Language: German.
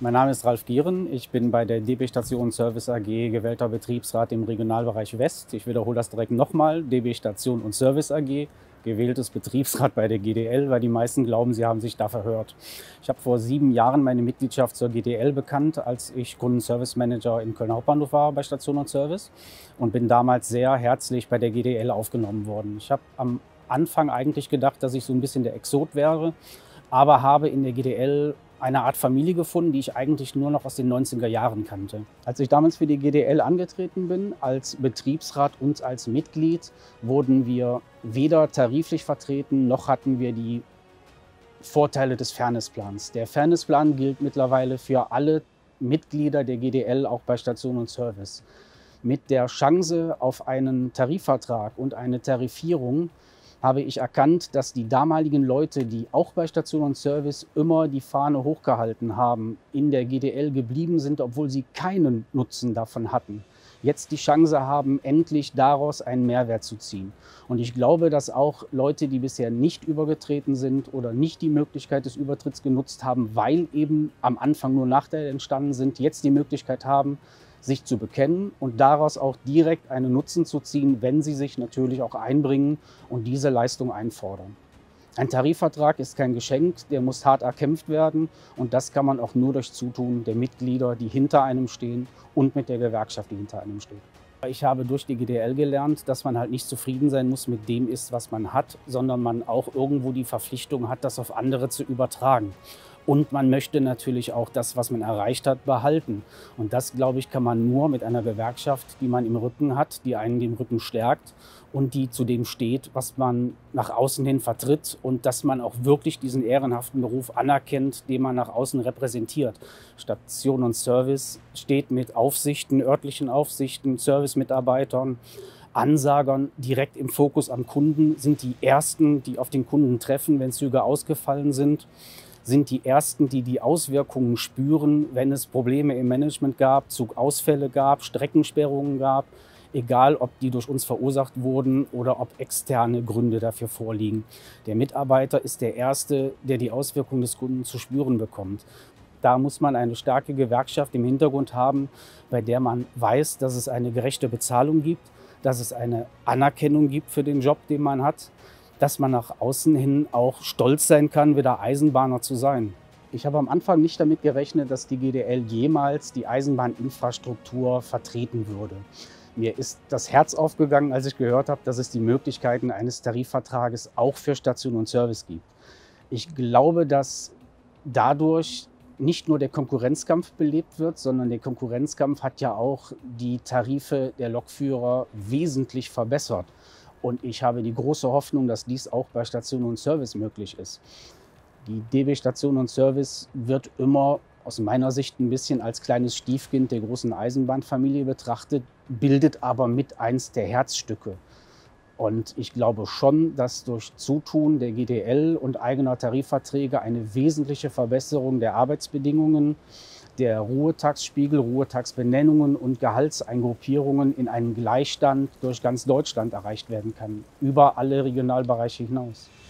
Mein Name ist Ralf Gieren. Ich bin bei der DB Station Service AG gewählter Betriebsrat im Regionalbereich West. Ich wiederhole das direkt nochmal. DB Station und Service AG, gewähltes Betriebsrat bei der GDL, weil die meisten glauben, sie haben sich da verhört. Ich habe vor 7 Jahren meine Mitgliedschaft zur GDL bekannt, als ich Kundenservice Manager in Köln Hauptbahnhof war bei Station und Service und bin damals sehr herzlich bei der GDL aufgenommen worden. Ich habe am Anfang eigentlich gedacht, dass ich so ein bisschen der Exot wäre, aber habe in der GDL eine Art Familie gefunden, die ich eigentlich nur noch aus den 90er Jahren kannte. Als ich damals für die GDL angetreten bin, als Betriebsrat und als Mitglied, wurden wir weder tariflich vertreten, noch hatten wir die Vorteile des Fairnessplans. Der Fairnessplan gilt mittlerweile für alle Mitglieder der GDL, auch bei Station und Service. Mit der Chance auf einen Tarifvertrag und eine Tarifierung habe ich erkannt, dass die damaligen Leute, die auch bei Station und Service immer die Fahne hochgehalten haben, in der GDL geblieben sind, obwohl sie keinen Nutzen davon hatten, jetzt die Chance haben, endlich daraus einen Mehrwert zu ziehen. Und ich glaube, dass auch Leute, die bisher nicht übergetreten sind oder nicht die Möglichkeit des Übertritts genutzt haben, weil eben am Anfang nur Nachteile entstanden sind, jetzt die Möglichkeit haben, sich zu bekennen und daraus auch direkt einen Nutzen zu ziehen, wenn sie sich natürlich auch einbringen und diese Leistung einfordern. Ein Tarifvertrag ist kein Geschenk, der muss hart erkämpft werden und das kann man auch nur durch Zutun der Mitglieder, die hinter einem stehen und mit der Gewerkschaft, die hinter einem steht. Ich habe durch die GDL gelernt, dass man halt nicht zufrieden sein muss mit dem ist, was man hat, sondern man auch irgendwo die Verpflichtung hat, das auf andere zu übertragen. Und man möchte natürlich auch das, was man erreicht hat, behalten. Und das, glaube ich, kann man nur mit einer Gewerkschaft, die man im Rücken hat, die einen den Rücken stärkt und die zu dem steht, was man nach außen hin vertritt und dass man auch wirklich diesen ehrenhaften Beruf anerkennt, den man nach außen repräsentiert. Station und Service steht mit Aufsichten, örtlichen Aufsichten, Servicemitarbeitern, Ansagern direkt im Fokus am Kunden, sind die Ersten, die auf den Kunden treffen, wenn Züge ausgefallen sind die Ersten, die die Auswirkungen spüren, wenn es Probleme im Management gab, Zugausfälle gab, Streckensperrungen gab, egal ob die durch uns verursacht wurden oder ob externe Gründe dafür vorliegen. Der Mitarbeiter ist der Erste, der die Auswirkungen des Kunden zu spüren bekommt. Da muss man eine starke Gewerkschaft im Hintergrund haben, bei der man weiß, dass es eine gerechte Bezahlung gibt, dass es eine Anerkennung gibt für den Job, den man hat, dass man nach außen hin auch stolz sein kann, wieder Eisenbahner zu sein. Ich habe am Anfang nicht damit gerechnet, dass die GDL jemals die Eisenbahninfrastruktur vertreten würde. Mir ist das Herz aufgegangen, als ich gehört habe, dass es die Möglichkeiten eines Tarifvertrages auch für Station und Service gibt. Ich glaube, dass dadurch nicht nur der Konkurrenzkampf belebt wird, sondern der Konkurrenzkampf hat ja auch die Tarife der Lokführer wesentlich verbessert. Und ich habe die große Hoffnung, dass dies auch bei Station und Service möglich ist. Die DB Station und Service wird immer aus meiner Sicht ein bisschen als kleines Stiefkind der großen Eisenbahnfamilie betrachtet, bildet aber mit eins der Herzstücke. Und ich glaube schon, dass durch Zutun der GDL und eigener Tarifverträge eine wesentliche Verbesserung der Arbeitsbedingungen, der Ruhetagsspiegel, Ruhetagsbenennungen und Gehaltseingruppierungen in einen Gleichstand durch ganz Deutschland erreicht werden kann, über alle Regionalbereiche hinaus.